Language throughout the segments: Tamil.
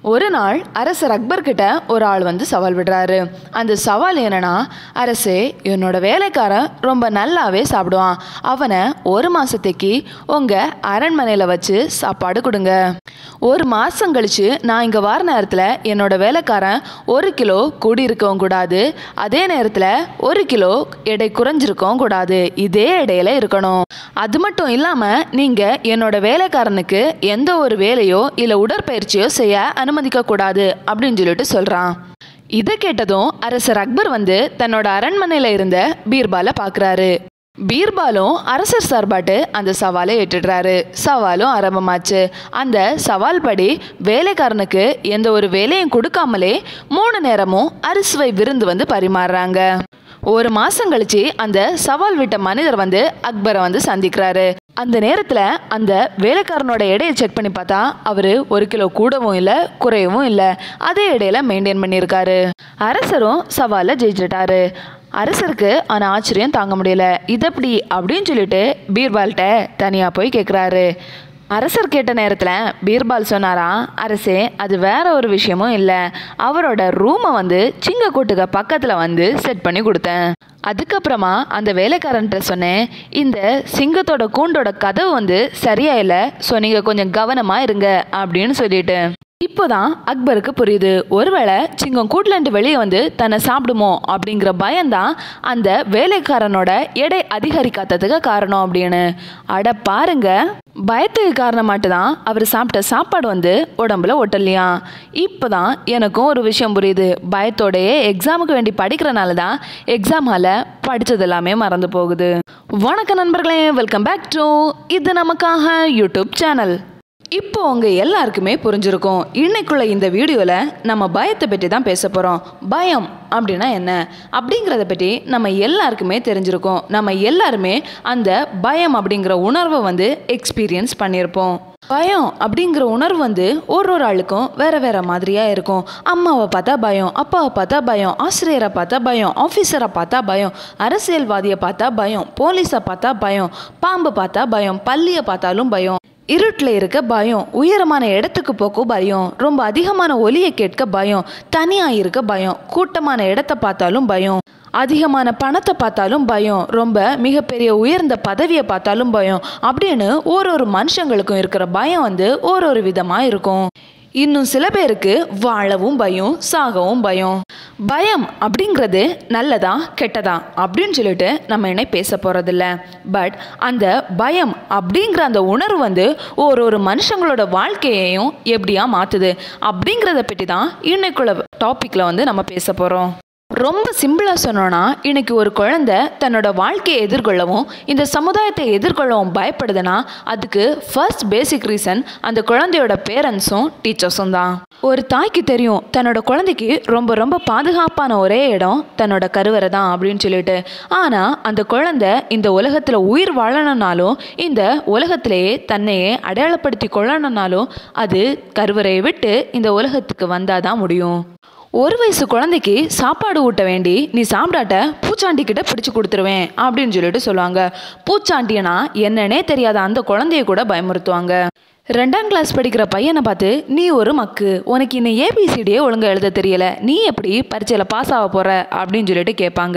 ஒரு நாள் அரசர் அக்பர் கிட்ட ஒரு ஆள் வந்து சவால் விடுறாரு. அந்த சவால் என்னன்னா, அரசே, என்னோட வேலைக்காரன் ரொம்ப நல்லாவே சாப்பிடுவான், அவனை ஒரு மாசத்துக்கு உங்க அரண்மனையில வச்சு சாப்பாடு கொடுங்க. ஒரு மாசம் கழிச்சு நான் இங்க வர நேரத்துல என்னோட வேலைக்காரன் 1 கிலோ கூடி இருக்கவும் கூடாது, அதே நேரத்துல 1 கிலோ எடை குறைஞ்சிருக்கவும் கூடாது, இதே எடையில இருக்கணும். அது மட்டும் இல்லாம நீங்க என்னோட வேலைக்காரனுக்கு எந்த ஒரு வேலையோ இல்ல உடற்பயிற்சியோ செய்ய அனுமதிக்க கூடாது அப்படின்னு சொல்லிட்டு சொல்றான். இதை கேட்டதும் அரசர் அக்பர் வந்து தன்னோட அரண்மனையில இருந்த பீர்பாலை பார்க்குறாரு. பீர்பாலும் அரசர் சார்பாட்டு அந்த சவாலை ஏற்றுடுறாரு. சவாலும் ஆரம்பமாச்சு. அந்த சவால் படி வேலைக்காரனுக்கு எந்த ஒரு வேலையும் கொடுக்காமலே 3 நேரமும் அறுசுவை விருந்து வந்து பரிமாறுறாங்க. ஒரு மாசம் கழிச்சு அந்த சவால் விட்ட மனிதர் வந்து அக்பரை வந்து சந்திக்கிறாரு. அந்த நேரத்துல அந்த வேலைக்காரனோட எடையை செக் பண்ணி பார்த்தா அவரு 1 கிலோ கூடவும் இல்லை குறையவும் இல்லை, அதே எடையில மெயின்டைன் பண்ணியிருக்காரு. அரசரும் சவாலை ஜெயிச்சிட்டாரு. அரசருக்கு ஆனா ஆச்சரியம் தாங்க முடியல. இதப்படி அப்படின்னு சொல்லிட்டு பீர்பால்கிட்ட தனியா போய் கேட்குறாரு. அரசர் கேட்ட நேரத்தில் பீர்பால் சொன்னாராம், அரசே, அது வேற ஒரு விஷயமும் இல்லை, அவரோட ரூமை வந்து சிங்கக்கூட்டுக்கு பக்கத்தில் வந்து செட் பண்ணி கொடுத்தேன். அதுக்கப்புறமா அந்த வேலைக்காரன்ட்ட சொன்னேன், இந்த சிங்கத்தோட கூண்டோட கதவு வந்து சரியா இல்லை, ஸோ நீங்கள் கொஞ்சம் கவனமாக இருங்க அப்படின்னு சொல்லிட்டு. இப்போதான் அக்பருக்கு புரியுது, ஒருவேளை சிங்கம் கூட்டிலேருந்து வெளியே வந்து தன்னை சாப்பிடுமோ அப்படிங்கிற பயம்தான் அந்த வேலைக்காரனோட எடை அதிகரிக்காததுக்கு காரணம் அப்படின்னு. அட பாருங்க, பயத்துக்கு காரணமாட்டு தான் அவர் சாப்பிட்ட சாப்பாடு வந்து உடம்புல ஒட்டலையா. இப்போதான் எனக்கும் ஒரு விஷயம் புரியுது, பயத்தோடையே எக்ஸாமுக்கு வேண்டி படிக்கிறனால தான் எக்ஸாம் ஹாலில் படித்தது எல்லாமே மறந்து போகுது. வணக்கம் நண்பர்களே, வெல்கம் பேக் டு இது நமக்காக யூடியூப் சேனல். இப்போ உங்க எல்லாருக்குமே புரிஞ்சிருக்கும், இன்னைக்குள்ள இந்த வீடியோவில் நம்ம பயத்தை பற்றி தான் பேச போகிறோம். பயம் அப்படின்னா என்ன அப்படிங்கிறத பற்றி நம்ம எல்லாருக்குமே தெரிஞ்சிருக்கோம். நம்ம எல்லாருமே அந்த பயம் அப்படிங்கிற உணர்வை வந்து எக்ஸ்பீரியன்ஸ் பண்ணியிருப்போம். பயம் அப்படிங்கிற உணர்வு வந்து ஒரு ஆளுக்கும் வேற வேற மாதிரியா இருக்கும். அம்மாவை பார்த்தா பயம், அப்பாவை பார்த்தா பயம், ஆசிரியரை பார்த்தா பயம், ஆஃபீஸரை பார்த்தா பயம், அரசியல்வாதியை பார்த்தா பயம், போலீஸை பார்த்தா பயம், பாம்பு பார்த்தா பயம், பல்லியை பார்த்தாலும் பயம், இருட்டில் இருக்க பயம், உயரமான இடத்துக்கு போக்க பயம், ரொம்ப அதிகமான ஒலியை கேட்க பயம், தனியாக இருக்க பயம், கூட்டமான இடத்தை பார்த்தாலும் பயம், அதிகமான பணத்தை பார்த்தாலும் பயம், ரொம்ப மிகப்பெரிய உயர்ந்த பதவியை பார்த்தாலும் பயம் அப்படின்னு ஒரு மனுஷங்களுக்கும் இருக்கிற பயம் வந்து ஒரு விதமாக இருக்கும். இன்னும் சில பேருக்கு வாழவும் பயம், சாகவும் பயம். பயம் அப்படிங்கிறது நல்லதா கெட்டதா அப்படின்னு சொல்லிட்டு நம்ம என்ன பேச போகிறதில்ல. பட் அந்த பயம் அப்படிங்கிற அந்த உணர்வு வந்து ஒரு மனுஷங்களோட வாழ்க்கையையும் எப்படியா மாற்றுது அப்படிங்கிறத பற்றி தான் இன்னைக்குள்ள டாப்பிக்கில் வந்து நம்ம பேச போகிறோம். ரொம்ப சிம்பிளாக சொன்னோன்னா, இன்னைக்கு ஒரு குழந்தை தன்னோட வாழ்க்கையை எதிர்கொள்ளவும் இந்த சமுதாயத்தை எதிர்கொள்ளவும் பயப்படுதுன்னா அதுக்கு ஃபர்ஸ்ட் பேசிக் ரீசன் அந்த குழந்தையோட பேரண்ட்ஸும் டீச்சர்ஸும் தான். ஒரு தாய்க்கு தெரியும் தன்னோட குழந்தைக்கு ரொம்ப பாதுகாப்பான ஒரே இடம் தன்னோட கருவறை தான் அப்படின்னு சொல்லிட்டு. ஆனால் அந்த குழந்தை இந்த உலகத்தில் உயிர் வாழணும்னாலும் இந்த உலகத்திலேயே தன்னையே அடையாளப்படுத்தி கொள்ளணும்னாலும் அது கருவறையை விட்டு இந்த உலகத்துக்கு வந்தால் தான் முடியும். 1 வயசு குழந்தைக்கு சாப்பாடு ஊட்ட வேண்டி நீ சாப்பிடாட்ட பூச்சாண்டி கிட்ட பிடிச்சு கொடுத்துருவேன் அப்படின்னு சொல்லிட்டு சொல்லுவாங்க. பூச்சாண்டியனா என்னன்னே தெரியாத அந்த குழந்தைய கூட பயமுறுத்துவாங்க. 2ஆம் கிளாஸ் படிக்கிற பையனை பார்த்து, நீ ஒரு மக்கு, உனக்கு இன்னும் ஏபிசிடியே ஒழுங்கா எழுத தெரியல, நீ எப்படி பரீட்சையில் பாஸ் ஆக போற அப்படின்னு சொல்லிட்டு கேட்பாங்க.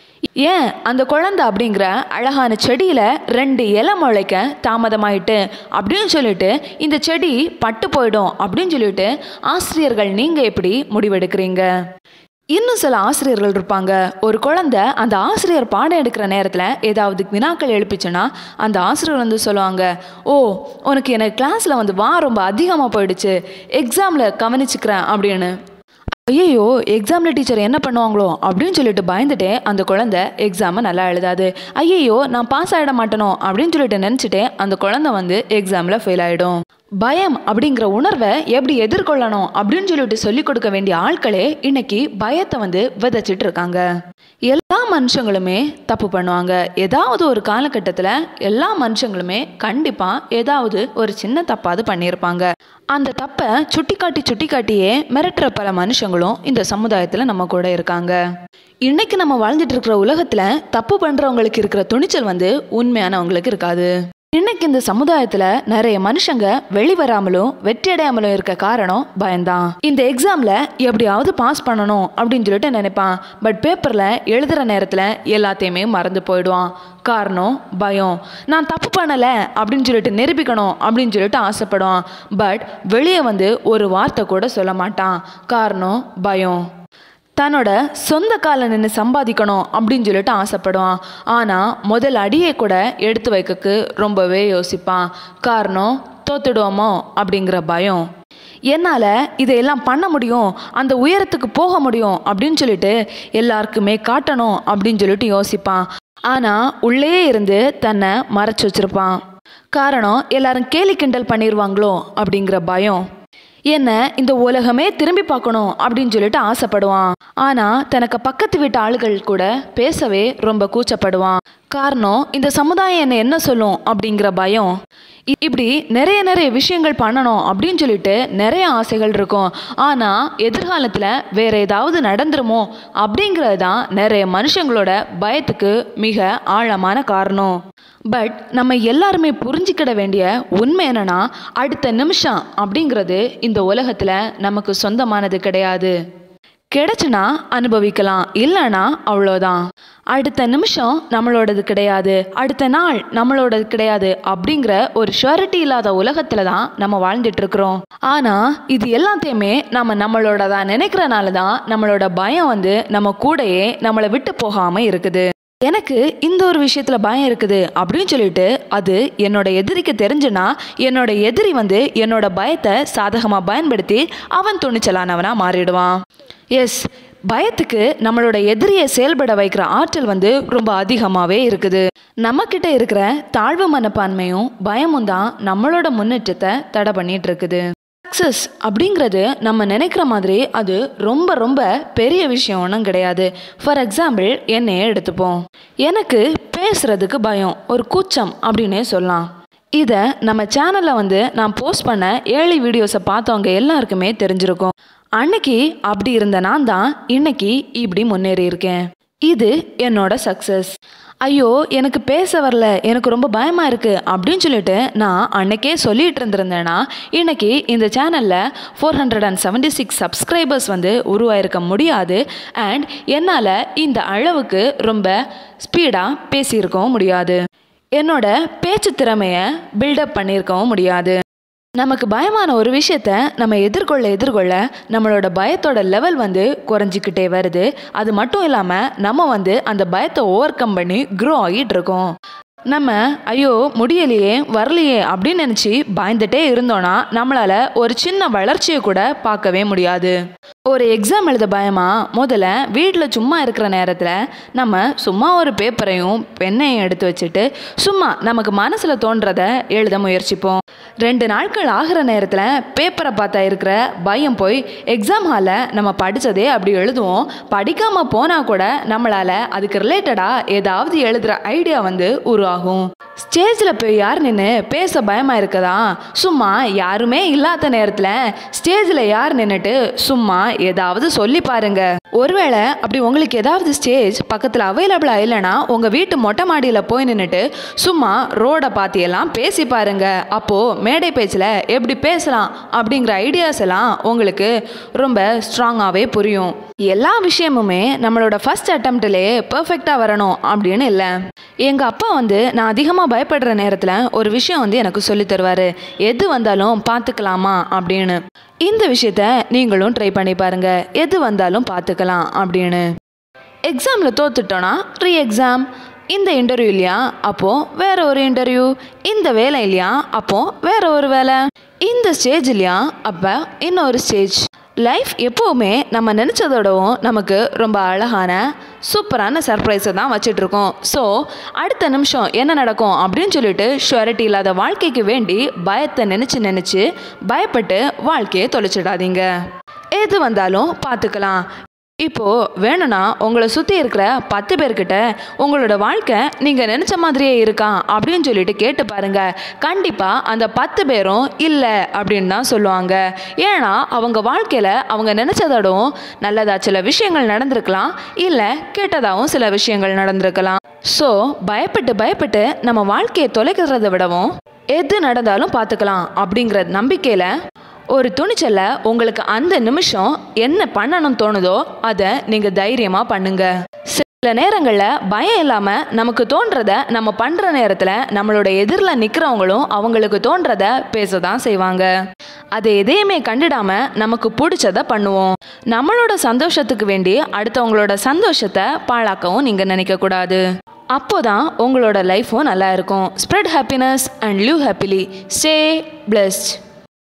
ஏன் அந்த குழந்தை அப்படிங்கிற அழகான செடியில் 2 இலை முளைக்க தாமதமாயிட்டு அப்படின்னு சொல்லிட்டு இந்த செடி பட்டு போயிடும் அப்படின்னு சொல்லிட்டு ஆசிரியர்கள் நீங்கள் எப்படி முடிவெடுக்கிறீங்க? இன்னும் சில ஆசிரியர்கள் இருப்பாங்க, ஒரு குழந்தை அந்த ஆசிரியர் பாடம் எடுக்கிற நேரத்தில் ஏதாவது வினாக்கள் எழுப்பிச்சுன்னா அந்த ஆசிரியர் வந்து சொல்லுவாங்க, ஓ உனக்கு எனக்கு கிளாஸில் வந்து ரொம்ப அதிகமாக போயிடுச்சு, எக்ஸாமில் கவனிச்சுக்கிறேன் அப்படின்னு. ஐயோ, எக்ஸாமில் டீச்சர் என்ன பண்ணுவாங்களோ அப்படின்னு சொல்லிட்டு பயந்துட்டே அந்த குழந்தை எக்ஸாமை நல்லா எழுதாது. ஐயோ, நான் பாஸ் ஆகிட மாட்டேனோ அப்படின்னு சொல்லிட்டு நினச்சிட்டே அந்த குழந்தை வந்து எக்ஸாமில் ஃபெயில் ஆகிடும். பயம் அப்படிங்கிற உணர்வை எப்படி எதிர்கொள்ளணும் அப்படின்னு சொல்லிட்டு சொல்லிக் கொடுக்க வேண்டிய ஆட்களே இன்னைக்கு பயத்தை வந்து விதைச்சிட்டு இருக்காங்க. எல்லா மனுஷங்களுமே தப்பு பண்ணுவாங்க. ஏதாவது ஒரு காலகட்டத்தில் எல்லா மனுஷங்களுமே கண்டிப்பாக ஏதாவது ஒரு சின்ன தப்பாவது பண்ணியிருப்பாங்க. அந்த தப்பை சுட்டி காட்டியே மிரட்டுற பல மனுஷங்களும் இந்த சமுதாயத்தில் நம்ம கூட இருக்காங்க. இன்னைக்கு நம்ம வாழ்ந்துட்டு இருக்கிற உலகத்தில் தப்பு பண்ணுறவங்களுக்கு இருக்கிற துணிச்சல் வந்து உண்மையானவங்களுக்கு இருக்காது. இன்னைக்கு இந்த சமுதாயத்துல நிறைய மனுஷங்க வெளிவராமலும் வெற்றி அடையாமலும் இருக்க காரணம் பயம்தான். இந்த எக்ஸாம்ல எப்படியாவது பாஸ் பண்ணணும் அப்படின்னு சொல்லிட்டு நினைப்பான். பட் பேப்பர்ல எழுதுற நேரத்துல எல்லாத்தையுமே மறந்து போயிடுவான். காரணம் பயம். நான் தப்பு பண்ணல அப்படின்னு சொல்லிட்டு நிரூபிக்கணும் அப்படின்னு சொல்லிட்டு ஆசைப்படுவான். பட் வெளியே ஒரு வார்த்தை கூட சொல்ல மாட்டான். காரணம் பயம். தன்னோட சொந்த கால நின்று சம்பாதிக்கணும் அப்படின்னு சொல்லிட்டு ஆசைப்படுவான். ஆனால் முதல் அடியை கூட எடுத்து வைக்கக்கு ரொம்பவே யோசிப்பான். காரணம் தோத்துடுவோமோ அப்படிங்கிற பயம். என்னால் இதையெல்லாம் பண்ண முடியும், அந்த உயரத்துக்கு போக முடியும் அப்படின்னு சொல்லிட்டு எல்லாருக்குமே காட்டணும் அப்படின்னு சொல்லிட்டு யோசிப்பான். ஆனால் உள்ளே இருந்து தன்னை மறைச்சு வச்சிருப்பான். காரணம் எல்லாரும் கேலி கிண்டல் பண்ணிடுவாங்களோ அப்படிங்கிற பயம். என்ன இந்த உலகமே திரும்பி பார்க்கணும் அப்படின்னு சொல்லிட்டு ஆசைப்படுவான். ஆனால் தனக்கு பக்கத்து வீட்டு ஆளுகள் கூட பேசவே ரொம்ப கூச்சப்படுவான். காரணம் இந்த சமுதாயம் என்ன சொல்லும் அப்படிங்கிற பயம். இப்படி நிறைய விஷயங்கள் பண்ணணும் அப்படின்னு சொல்லிட்டு நிறைய ஆசைகள் இருக்கும். ஆனால் எதிர்காலத்தில் வேற ஏதாவது நடந்துருமோ அப்படிங்கிறது தான் நிறைய மனுஷங்களோட பயத்துக்கு மிக ஆழமான காரணம். பட் நம்ம எல்லாருமே புரிஞ்சிக்கிட வேண்டிய உண்மை என்னன்னா, அடுத்த நிமிஷம் அப்படிங்கிறது இந்த உலகத்தில் நமக்கு சொந்தமானது கிடையாது. கிடைச்சுனா அனுபவிக்கலாம், இல்லைன்னா அவ்வளோதான். அடுத்த நிமிஷம் நம்மளோடது கிடையாது, அடுத்த நாள் நம்மளோடது கிடையாது அப்படிங்கிற ஒரு ஷூரிட்டி இல்லாத உலகத்துல தான் நம்ம வாழ்ந்துட்டு இருக்கிறோம். ஆனா இது எல்லாத்தையுமே நம்மளோட நினைக்கிறனால தான் நம்மளோட பயம் நம்ம கூடயே நம்மளை விட்டு போகாம இருக்குது. எனக்கு இந்த ஒரு விஷயத்துல பயம் இருக்குது அப்படின்னு சொல்லிட்டு அது என்னோட எதிரிக்கு தெரிஞ்சுனா என்னோட எதிரி என்னோட பயத்தை சாதகமாக பயன்படுத்தி அவன் துணிச்சலானவனா மாறிடுவான். எஸ், பயத்துக்கு நம்மளோட எதிரியை செயல்பட வைக்கிற ஆற்றல் ரொம்ப அதிகமாகவே இருக்குது. நம்மக்கிட்ட இருக்கிற தாழ்வு மனப்பான்மையும் பயமும் தான் நம்மளோட முன்னேற்றத்தை தடை பண்ணிட்டு இருக்குது. சக்ஸஸ் அப்படிங்கிறது நம்ம நினைக்கிற மாதிரி அது ரொம்ப ரொம்ப பெரிய விஷயம் ஒன்றும் கிடையாது. ஃபார் எக்ஸாம்பிள் என்னையே எடுத்துப்போம். எனக்கு பேசுறதுக்கு பயம், ஒரு கூச்சம் அப்படின்னே சொல்லலாம். இதை நம்ம சேனலில் நான் போஸ்ட் பண்ண ஏர்லி வீடியோஸை பார்த்தவங்க எல்லாருக்குமே தெரிஞ்சிருக்கும். அன்னைக்கு அப்படி இருந்த நான் தான் இன்னைக்கு இப்படி முன்னேறி இருக்கேன். இது என்னோட சக்ஸஸ். ஐயோ எனக்கு பேச வரல, எனக்கு ரொம்ப பயமாக இருக்குது அப்படின்னு சொல்லிட்டு நான் அன்னைக்கே சொல்லிட்டு இருந்திருந்தேன்னா இன்னைக்கு இந்த சேனலில் 476 சப்ஸ்கிரைபர்ஸ் உருவாயிருக்க முடியாது. அண்ட் என்னால் இந்த அளவுக்கு ரொம்ப ஸ்பீடாக பேசியிருக்கவும் முடியாது. என்னோட பேச்சு திறமையை பில்டப் பண்ணியிருக்கவும் முடியாது. நமக்கு பயமான ஒரு விஷயத்த நம்ம எதிர்கொள்ள நம்மளோட பயத்தோட லெவல் குறைஞ்சிக்கிட்டே வருது. அது மட்டும் இல்லாமல் நம்ம அந்த பயத்தை ஓவர் கம் பண்ணி க்ரோ ஆகிட்டு இருக்கோம். நம்ம ஐயோ முடியலையே வரலையே அப்படின்னு நினச்சி பயந்துட்டே இருந்தோன்னா நம்மளால் ஒரு சின்ன வளர்ச்சியை கூட பார்க்கவே முடியாது. ஒரு எக்ஸாம் எழுத பயமா முதல்ல வீட்டில் சும்மா இருக்கிற நேரத்தில் நம்ம சும்மா ஒரு பேப்பரையும் பெண்ணையும் எடுத்து வச்சுட்டு சும்மா நமக்கு மனசில் தோன்றதை எழுத முயற்சிப்போம். 2 நாட்கள் ஆகிற நேரத்தில் பேப்பரை பார்த்தா இருக்கிற பயம் போய் எக்ஸாம் ஹாலில் நம்ம படித்ததே அப்படி எழுதுவோம். படிக்காமல் போனால் கூட நம்மளால் அதுக்கு ரிலேட்டடாக ஏதாவது எழுதுகிற ஐடியா உருவாகும். ஸ்டேஜில் போய் யார் நின்று பேச பயமாக இருக்கதா, சும்மா யாருமே இல்லாத நேரத்தில் ஸ்டேஜில் யார் நின்றுட்டு சும்மா ஏதாவது சொல்லி பாருங்க. ஒருவேளை அப்படி உங்களுக்கு ஏதாவது ஸ்டேஜ் பக்கத்தில் அவைலபிளாக இல்லைன்னா உங்கள் வீட்டு மொட்டை மாடியில் போய் நின்றுட்டு சும்மா ரோடை பார்த்தியெல்லாம் பேசி பாருங்க. அப்போது மேடை பேச்சில் எப்படி பேசலாம் அப்படிங்கிற ஐடியாஸ் எல்லாம் உங்களுக்கு ரொம்ப ஸ்ட்ராங்காகவே புரியும். எல்லா விஷயமுமே நம்மளோட ஃபர்ஸ்ட் அட்டம்ப்ட்லேயே பர்ஃபெக்டாக வரணும் அப்படின்னு இல்லை. எங்கள் அப்பா நான் அதிகமாக பயப்படுற நேரத்தில் ஒரு விஷயம் எனக்கு சொல்லி தருவார். எது வந்தாலும் பார்த்துக்கலாமா அப்படின்னு. இந்த விஷயத்த நீங்களும் ட்ரை பண்ணி பாருங்க. எது வந்தாலும் பார்த்துக்கலாம் அப்படின்னு. எக்ஸாமில் தோத்துட்டோன்னா ரீ எக்ஸாம். இந்த இன்டர்வியூ இல்லையா, அப்போது வேற ஒரு இன்டர்வியூ. இந்த வேலை இல்லையா, அப்போது வேற ஒரு வேலை. இந்த ஸ்டேஜ் இல்லையா, அப்போ இன்னொரு ஸ்டேஜ். லைஃப் எப்போவுமே நம்ம நினச்சதோடவும் நமக்கு ரொம்ப அழகான சூப்பரான சர்ப்ரைஸை தான் வச்சிட்ருக்கோம். ஸோ அடுத்த நிமிஷம் என்ன நடக்கும் அப்படின்னு சொல்லிட்டு ஷூரிட்டி இல்லாத வாழ்க்கைக்கு வேண்டி பயத்தை நினச்சி பயப்பட்டு வாழ்க்கையை தொலைச்சிடாதீங்க. எது வந்தாலும் பார்த்துக்கலாம். இப்போது வேணும்னா உங்களை சுற்றி இருக்கிற 10 பேர்கிட்ட உங்களோட வாழ்க்கை நீங்கள் நினச்ச மாதிரியே இருக்கா அப்படின்னு சொல்லிட்டு கேட்டு பாருங்கள். கண்டிப்பாக அந்த 10 பேரும் இல்லை அப்படின்னு தான் சொல்லுவாங்க. ஏன்னா அவங்க வாழ்க்கையில் அவங்க நினச்சதோடவும் நல்லதாக சில விஷயங்கள் நடந்திருக்கலாம், இல்லை கெட்டதாகவும் சில விஷயங்கள் நடந்திருக்கலாம். ஸோ பயப்பட்டு நம்ம வாழ்க்கையை தொலைக்கிறத விடவும் எது நடந்தாலும் பார்த்துக்கலாம் அப்படிங்கிற நம்பிக்கையில் ஒரு துணிச்சல்ல உங்களுக்கு அந்த நிமிஷம் என்ன பண்ணணும்னு தோணுதோ அதை நீங்கள் தைரியமாக பண்ணுங்க. சில நேரங்களில் பயம் இல்லாமல் நமக்கு தோன்றதை நம்ம பண்ணுற நேரத்தில் நம்மளோட எதிரில் நிற்கிறவங்களும் அவங்களுக்கு தோன்றதை பேச தான் செய்வாங்க. அதை எதையுமே கண்டுடாமல் நமக்கு பிடிச்சதை பண்ணுவோம். நம்மளோட சந்தோஷத்துக்கு வேண்டி அடுத்தவங்களோட சந்தோஷத்தை பாழாக்கவும் நீங்கள் நினைக்கக்கூடாது. அப்போதான் உங்களோட லைஃப்பும் நல்லா இருக்கும். Spread happiness and live happily. Stay blessed.